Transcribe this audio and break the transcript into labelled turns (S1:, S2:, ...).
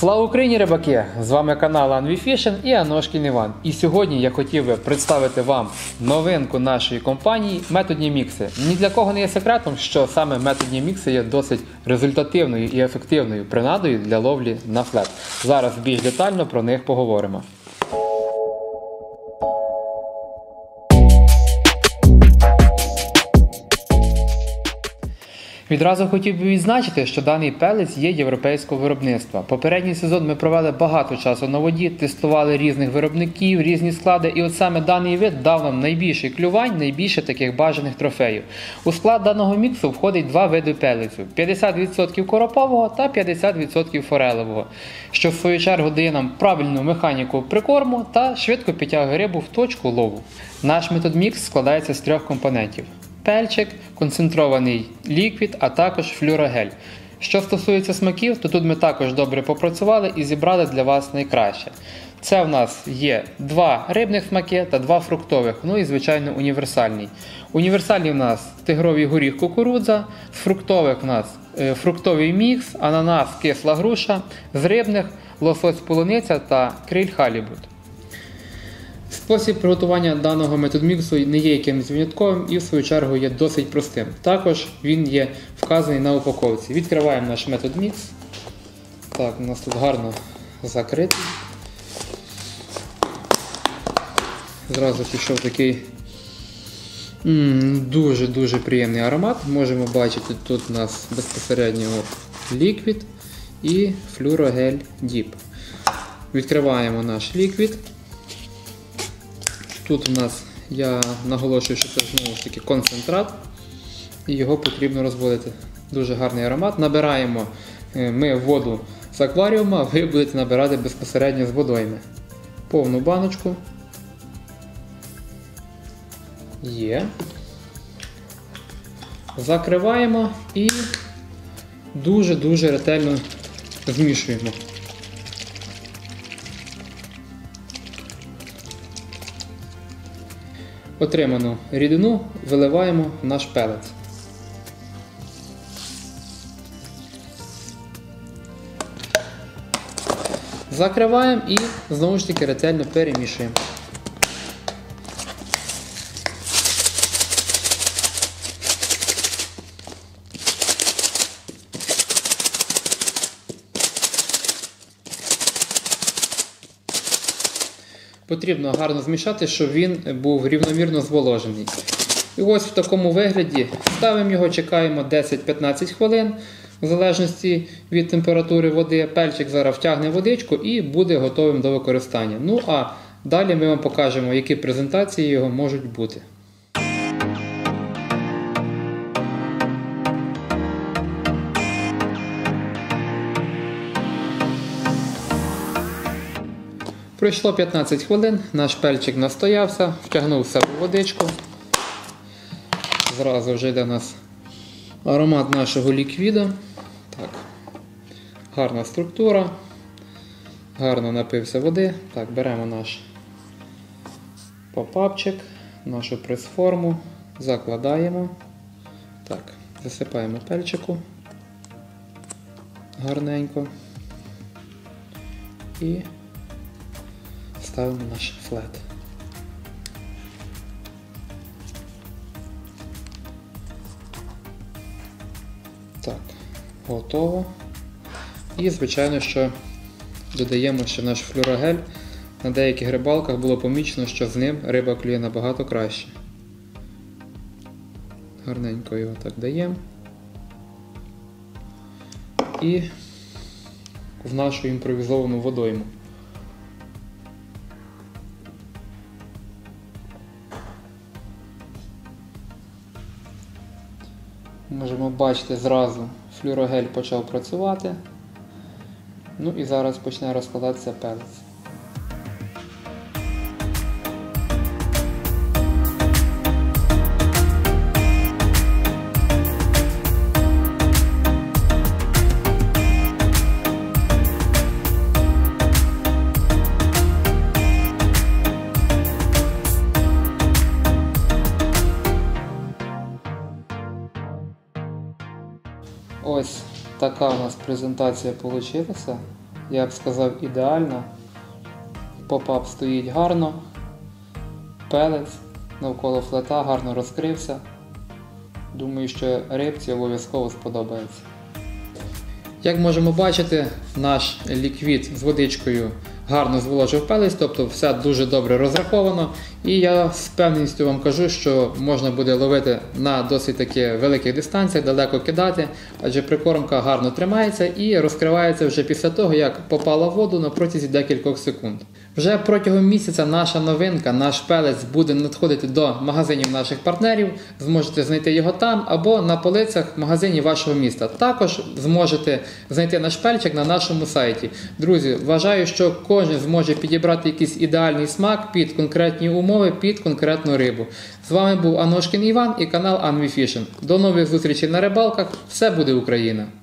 S1: Слава Україні, рибаки! З вами канал Anvi і Аношкін Іван. І сьогодні я хотів би представити вам новинку нашої компанії методні мікси. Ні для кого не є секретом, що саме методні мікси є досить результативною і ефективною принадою для ловлі на флет. Зараз більш детально про них поговоримо. Відразу хотів би відзначити, що даний пелець є європейського виробництва. Попередній сезон ми провели багато часу на воді, тестували різних виробників, різні склади, і от саме даний вид дав нам найбільше клювань, найбільше таких бажаних трофеїв. У склад даного міксу входить два види пелецю – 50% коропового та 50% форелевого, що в свою чергу дає нам правильну механіку прикорму та швидко підтягує рибу в точку лову. Наш метод мікс складається з трьох компонентів. Пельчик, концентрований ліквід, а також флюрогель. Що стосується смаків, то тут ми також добре попрацювали і зібрали для вас найкраще. Це в нас є два рибних смаки та два фруктових, ну і звичайно універсальний. Універсальний в нас тигровий горіх кукурудза, з фруктових в нас фруктовий мікс, ананас, кисла груша, з рибних лосось полуниця та криль халібут. Спосіб приготування даного методміксу не є якимось винятковим і в свою чергу є досить простим. Також він є вказаний на упаковці. Відкриваємо наш методмікс. Так, у нас тут гарно закритий. Зразу пішов такий дуже приємний аромат. Можемо бачити, тут у нас безпосередньо ліквід і флюрогель діп. Відкриваємо наш ліквід. Тут у нас, я наголошую, що це знову ж таки концентрат, і його потрібно розводити. Дуже гарний аромат. Набираємо ми воду з акваріума, ви будете набирати безпосередньо з водойми. Повну баночку. Є. Закриваємо і дуже ретельно змішуємо. Отриману рідину виливаємо в наш пелець. Закриваємо і знову ж таки ретельно перемішуємо. Потрібно гарно змішати, щоб він був рівномірно зволожений. І ось в такому вигляді ставимо його, чекаємо 10-15 хвилин, в залежності від температури води. Пельчик зараз втягне водичку і буде готовим до використання. Ну а далі ми вам покажемо, які презентації його можуть бути. Пройшло 15 хвилин, наш пельчик настоявся, втягнув в себе водичку. Зразу вже йде у нас аромат нашого ліквіду. Так. Гарна структура, гарно напився води. Так, беремо наш попапчик, нашу прес-форму, закладаємо. Так, засипаємо пельчику гарненько і ставимо наш флет. Так, готово. І звичайно, що додаємо ще наш флюрогель. На деяких рибалках було помічено, що з ним риба клює набагато краще. Гарненько його так даємо. І в нашу імпровізовану водойму. Можемо бачити, зразу флюрогель почав працювати. Ну і зараз почне розкладатися пелець. Ось така у нас презентація вийшла. я б сказав, ідеальна. Попап стоїть гарно, пелець навколо флета гарно розкрився. Думаю, що рибці обов'язково сподобається. Як можемо бачити, наш ліквід з водичкою гарно зволожив пелець, тобто все дуже добре розраховано. І я з певністю вам кажу, що можна буде ловити на досить таки великих дистанціях, далеко кидати, адже прикормка гарно тримається і розкривається вже після того, як попала в воду на протязі декількох секунд. Вже протягом місяця наша новинка, наш пелець буде надходити до магазинів наших партнерів, зможете знайти його там або на полицях магазинів вашого міста. Також зможете знайти наш пельчик на нашому сайті. Друзі, вважаю, що кожен зможе підібрати якийсь ідеальний смак під конкретні умови, під конкретну рибу. З вами був Аношкін Іван і канал Anvi Fishing. До нових зустрічей на рибалках. Все буде Україна!